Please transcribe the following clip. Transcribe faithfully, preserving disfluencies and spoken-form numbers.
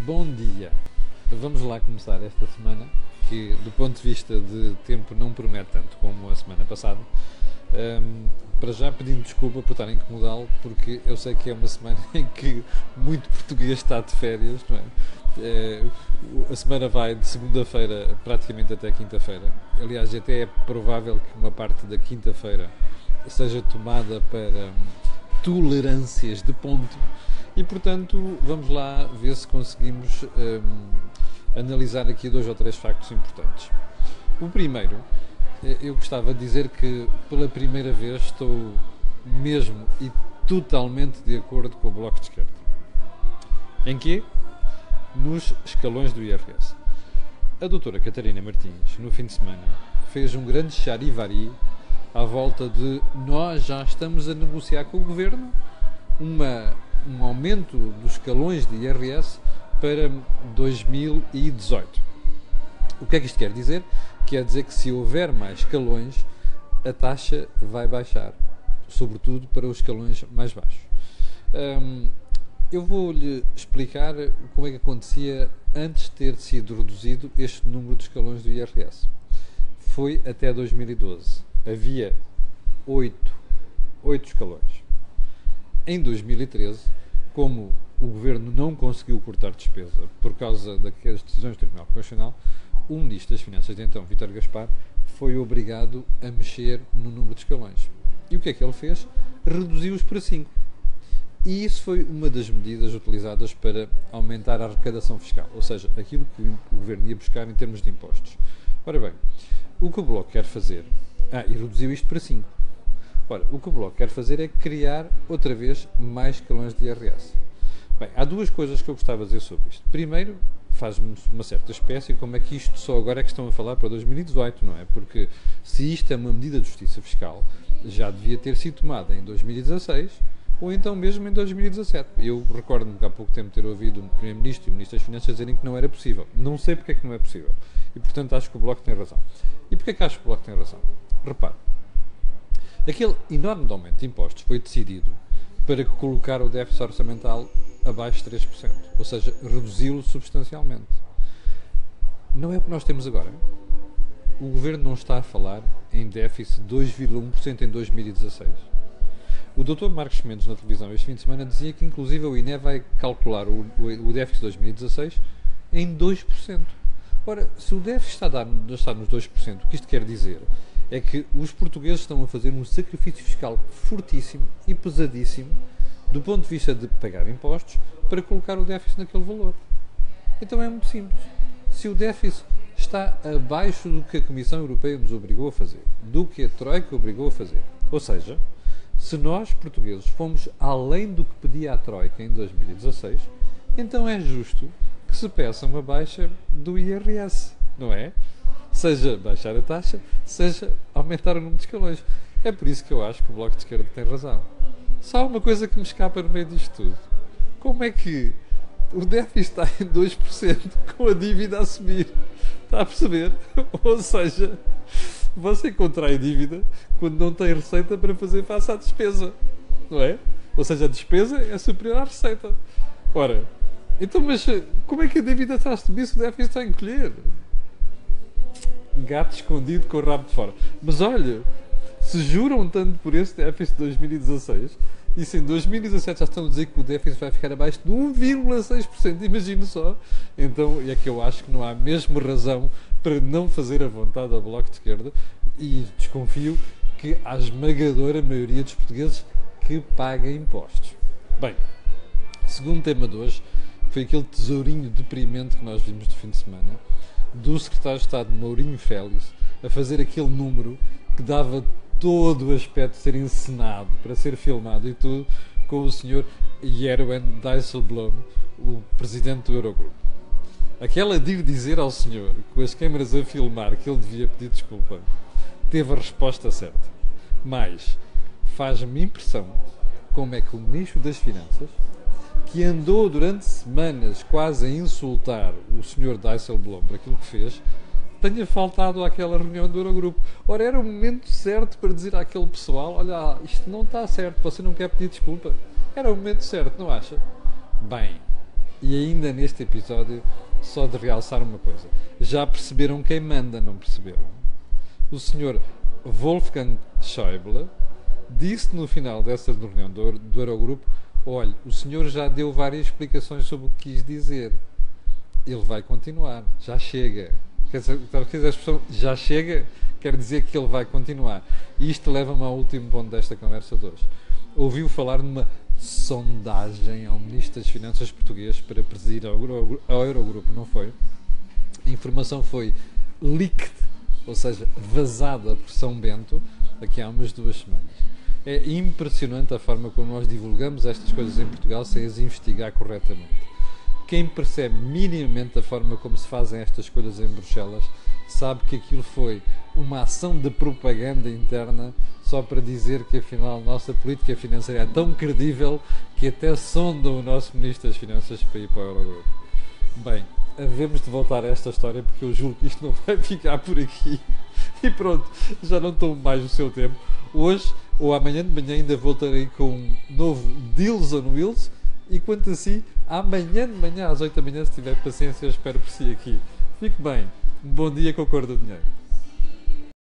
Bom dia. Vamos lá começar esta semana, que do ponto de vista de tempo não promete tanto como a semana passada. Um, para já pedindo desculpa por estar a incomodá-lo, porque eu sei que é uma semana em que muito português está de férias, não é? É, a semana vai de segunda-feira praticamente até quinta-feira. Aliás, até é provável que uma parte da quinta-feira seja tomada para tolerâncias de ponto. E, portanto, vamos lá ver se conseguimos um, analisar aqui dois ou três factos importantes. O primeiro, eu gostava de dizer que pela primeira vez estou mesmo e totalmente de acordo com o Bloco de Esquerda. Em quê? Nos escalões do I R S. A doutora Catarina Martins, no fim de semana, fez um grande charivari à volta de nós já estamos a negociar com o Governo uma... um aumento dos escalões de I R S para dois mil e dezoito. O que é que isto quer dizer? Quer dizer que se houver mais escalões, a taxa vai baixar, sobretudo para os escalões mais baixos. Hum, eu vou-lhe explicar como é que acontecia antes de ter sido reduzido este número de escalões do I R S. Foi até dois mil e doze. Havia oito, oito escalões. Em dois mil e treze, como o Governo não conseguiu cortar despesa por causa daquelas decisões do Tribunal Constitucional, o Ministro das Finanças de então, Vítor Gaspar, foi obrigado a mexer no número de escalões. E o que é que ele fez? Reduziu-os para cinco. E isso foi uma das medidas utilizadas para aumentar a arrecadação fiscal, ou seja, aquilo que o Governo ia buscar em termos de impostos. Ora bem, o que o Bloco quer fazer... Ah, e reduziu isto para cinco. Ora, o que o Bloco quer fazer é criar, outra vez, mais escalões de I R S. Bem, há duas coisas que eu gostava de dizer sobre isto. Primeiro, faz-me uma certa espécie como é que isto só agora é que estão a falar para dois mil e dezoito, não é? Porque se isto é uma medida de justiça fiscal, já devia ter sido tomada em dois mil e dezasseis ou então mesmo em dois mil e dezassete. Eu recordo-me que há pouco tempo ter ouvido o Primeiro-Ministro e o Ministro das Finanças dizerem que não era possível. Não sei porque é que não é possível. E, portanto, acho que o Bloco tem razão. E porquê é que acho que o Bloco tem razão? Repare. Aquele enorme aumento de impostos foi decidido para colocar o déficit orçamental abaixo de três por cento, ou seja, reduzi-lo substancialmente. Não é o que nós temos agora. O Governo não está a falar em déficit de dois vírgula um por cento em dois mil e dezasseis. O doutor Marcos Mendes, na televisão, este fim de semana, dizia que, inclusive, o I N E vai calcular o, o, o déficit de dois mil e dezasseis em dois por cento. Ora, se o déficit está a, dar, está nos dois por cento, o que isto quer dizer é que os portugueses estão a fazer um sacrifício fiscal fortíssimo e pesadíssimo do ponto de vista de pagar impostos para colocar o déficit naquele valor. Então é muito simples. Se o déficit está abaixo do que a Comissão Europeia nos obrigou a fazer, do que a Troika obrigou a fazer, ou seja, se nós, portugueses, fomos além do que pedia a Troika em dois mil e dezasseis, então é justo que se peça uma baixa do I R S, não é? Seja baixar a taxa, seja aumentar o número de escalões. É por isso que eu acho que o Bloco de Esquerda tem razão. Só há uma coisa que me escapa no meio disto tudo. Como é que o déficit está em dois por cento com a dívida a subir? Está a perceber? Ou seja, você contrai dívida quando não tem receita para fazer face à despesa. Não é? Ou seja, a despesa é superior à receita. Ora, então, mas como é que a dívida está a subir se o déficit está a encolher? Gato escondido com o rabo de fora. Mas olha, se juram tanto por esse déficit de dois mil e dezasseis, e se em dois mil e dezassete já estão a dizer que o déficit vai ficar abaixo de um vírgula seis por cento, imagino só, então é que eu acho que não há mesmo razão para não fazer a vontade ao Bloco de Esquerda, e desconfio que há esmagadora maioria dos portugueses que paga impostos. Bem, segundo tema de hoje foi aquele tesourinho deprimente que nós vimos no fim de semana, do secretário de Estado Mourinho Félix a fazer aquele número que dava todo o aspecto de ser encenado, para ser filmado e tudo, com o senhor Jeroen Dijsselbloem, o presidente do Eurogrupo. Aquela de ir dizer ao senhor, com as câmaras a filmar, que ele devia pedir desculpa, teve a resposta certa. Mas faz-me impressão como é que o Ministro das Finanças, que andou durante semanas quase a insultar o senhor Dijsselbloem por aquilo que fez, tenha faltado àquela reunião do Eurogrupo. Ora, era o momento certo para dizer àquele pessoal, olha, isto não está certo, você não quer pedir desculpa. Era o momento certo, não acha? Bem, E ainda neste episódio, só de realçar uma coisa. Já perceberam quem manda, não perceberam? O senhor Wolfgang Schäuble disse no final dessa reunião do, do Eurogrupo: olha, o senhor já deu várias explicações sobre o que quis dizer. Ele vai continuar. Já chega. Quer dizer, a expressão já chega quer dizer que ele vai continuar. E isto leva-me ao último ponto desta conversa de hoje. Ouviu falar numa sondagem ao Ministro das Finanças português para presidir ao, Euro, ao Eurogrupo, não foi? A informação foi leaked, ou seja, vazada por São Bento, aqui há umas duas semanas. É impressionante a forma como nós divulgamos estas coisas em Portugal sem as investigar corretamente. Quem percebe minimamente a forma como se fazem estas coisas em Bruxelas sabe que aquilo foi uma ação de propaganda interna só para dizer que afinal a nossa política financeira é tão credível que até sondam o nosso Ministro das Finanças para ir para o Eurogrupo. Bem, havemos de voltar a esta história porque eu juro que isto não vai ficar por aqui. E pronto, já não tomo mais o seu tempo. Hoje ou amanhã de manhã ainda voltarei com um novo Deals on Wheels. E quanto a si, amanhã de manhã às oito da manhã, se tiver paciência, eu espero por si aqui. Fique bem. Um bom dia com a cor do dinheiro.